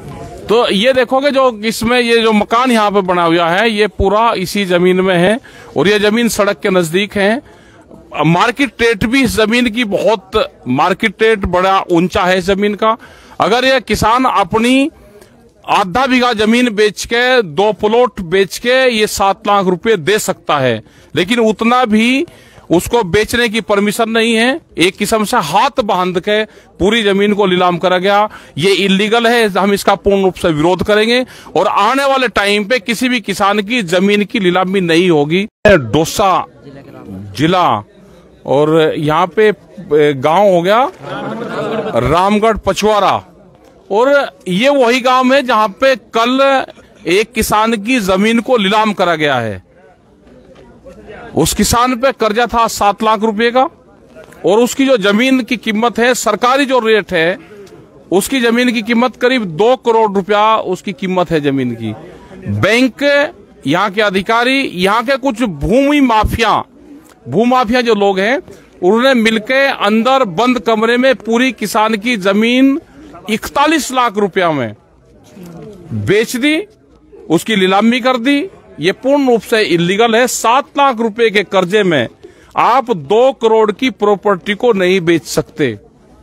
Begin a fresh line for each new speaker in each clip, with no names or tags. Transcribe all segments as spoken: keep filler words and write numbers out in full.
तो ये देखोगे जो इसमें ये जो मकान यहाँ पे बना हुआ है ये पूरा इसी जमीन में है और ये जमीन सड़क के नजदीक है। मार्केट रेट भी इस जमीन की बहुत मार्केट रेट बड़ा ऊंचा है इस जमीन का। अगर ये किसान अपनी आधा बीघा जमीन बेच के दो प्लॉट बेच के ये सात लाख रुपए दे सकता है, लेकिन उतना भी उसको बेचने की परमिशन नहीं है। एक किस्म से हाथ बांध के पूरी जमीन को नीलाम करा गया, ये इलीगल है। हम इसका पूर्ण रूप से विरोध करेंगे और आने वाले टाइम पे किसी भी किसान की जमीन की नीलामी नहीं होगी। डोसा जिला और यहाँ पे गांव हो गया रामगढ़ पचवारा, और ये वही गांव है जहां पे कल एक किसान की जमीन को नीलाम करा गया है। उस किसान पे कर्जा था सात लाख रुपए का और उसकी जो जमीन की कीमत है, सरकारी जो रेट है, उसकी जमीन की कीमत करीब दो करोड़ रुपया उसकी कीमत है जमीन की। बैंक, यहाँ के अधिकारी, यहाँ के कुछ भूमि माफिया भूमाफिया जो लोग हैं, उन्होंने मिलकर अंदर बंद कमरे में पूरी किसान की जमीन इकतालीस लाख रुपया में बेच दी, उसकी नीलामी कर दी। ये पूर्ण रूप से इलीगल है। सात लाख रुपए के कर्जे में आप दो करोड़ की प्रॉपर्टी को नहीं बेच सकते।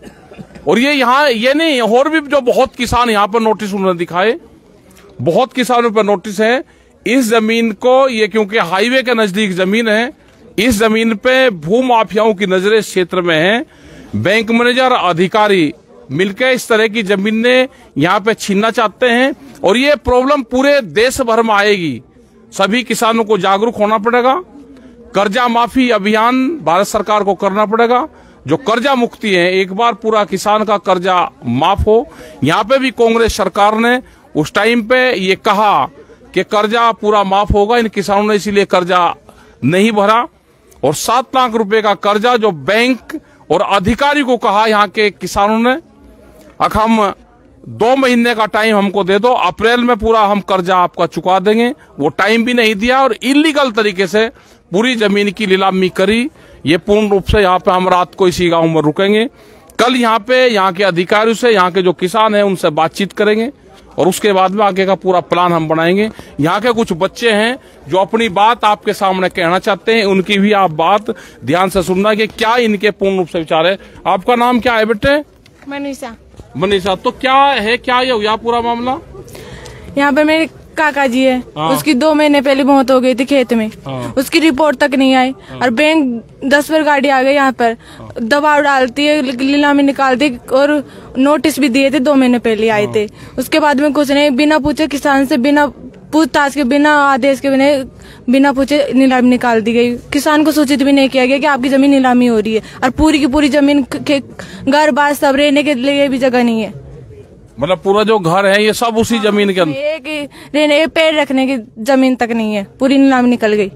और ये यहाँ ये नहीं, और भी जो बहुत किसान यहाँ पर नोटिस उन्होंने दिखाए, बहुत किसानों पर नोटिस है। इस जमीन को, ये क्योंकि हाईवे के नजदीक जमीन है, इस जमीन पे भूमाफियाओं की नजरें इस क्षेत्र में है। बैंक मैनेजर, अधिकारी मिलकर इस तरह की जमीनें यहाँ पे छीनना चाहते हैं और ये प्रॉब्लम पूरे देश भर में आएगी। सभी किसानों को जागरूक होना पड़ेगा। कर्जा माफी अभियान भारत सरकार को करना पड़ेगा। जो कर्जा मुक्ति है, एक बार पूरा किसान का कर्जा माफ हो। यहाँ पे भी कांग्रेस सरकार ने उस टाइम पे ये कहा कि कर्जा पूरा माफ होगा, इन किसानों ने इसीलिए कर्जा नहीं भरा और सात लाख रुपए का कर्जा जो बैंक और अधिकारी को कहा यहाँ के किसानों ने, अगर हम दो महीने का टाइम हमको दे दो, अप्रैल में पूरा हम कर्जा आपका चुका देंगे, वो टाइम भी नहीं दिया और इलीगल तरीके से पूरी जमीन की नीलामी करी। ये पूर्ण रूप से यहाँ पे हम रात को इसी गांव में रुकेंगे। कल यहाँ पे यहाँ के अधिकारियों से, यहाँ के जो किसान हैं उनसे बातचीत करेंगे और उसके बाद में आगे का पूरा प्लान हम बनाएंगे। यहाँ के कुछ बच्चे हैं जो अपनी बात आपके सामने कहना चाहते हैं, उनकी भी आप बात ध्यान से सुनना कि क्या इनके पूर्ण रूप से विचार है। आपका नाम क्या है बेटे?
मनीषा।
मनीषा, तो क्या है, क्या ये हुआ पूरा मामला?
यहाँ पे मेरे काका जी है, उसकी दो महीने पहले मौत हो गई थी खेत में, उसकी रिपोर्ट तक नहीं आई और बैंक दस बार गाड़ी आ गई यहाँ पर, दबाव डालती है, नीलामी निकालती और नोटिस भी दिए थे, दो महीने पहले आए थे। उसके बाद में कुछ नहीं, बिना पूछे किसान से, बिना पूछताछ के, बिना आदेश के, बिना बिना पूछे नीलामी निकाल दी गई। किसान को सूचित भी नहीं किया गया कि आपकी जमीन नीलामी हो रही है और पूरी की पूरी जमीन के घर बार सब रहने के लिए भी जगह नहीं है।
मतलब पूरा जो घर है ये सब उसी जमीन के अंदर,
एक रहने पेड़ रखने की जमीन तक नहीं है, पूरी नीलामी निकल गई।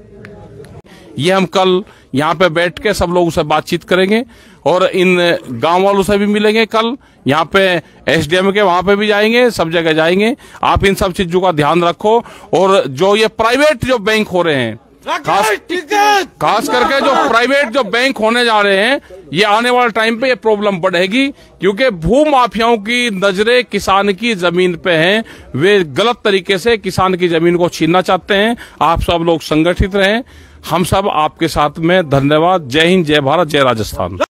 ये हम कल यहाँ पे बैठ के सब लोगों से बातचीत करेंगे और इन गांव वालों से भी मिलेंगे। कल यहाँ पे एसडीएम के वहां पे भी जाएंगे, सब जगह जाएंगे। आप इन सब चीजों का ध्यान रखो और जो ये प्राइवेट जो बैंक हो रहे हैं, खास खास करके जो प्राइवेट जो बैंक होने जा रहे हैं, ये आने वाले टाइम पे ये प्रॉब्लम बढ़ेगी क्योंकि भू माफियाओं की नजरें किसान की जमीन पे हैं। वे गलत तरीके से किसान की जमीन को छीनना चाहते हैं। आप सब लोग संगठित रहें, हम सब आपके साथ में। धन्यवाद। जय हिंद, जय भारत, जय राजस्थान।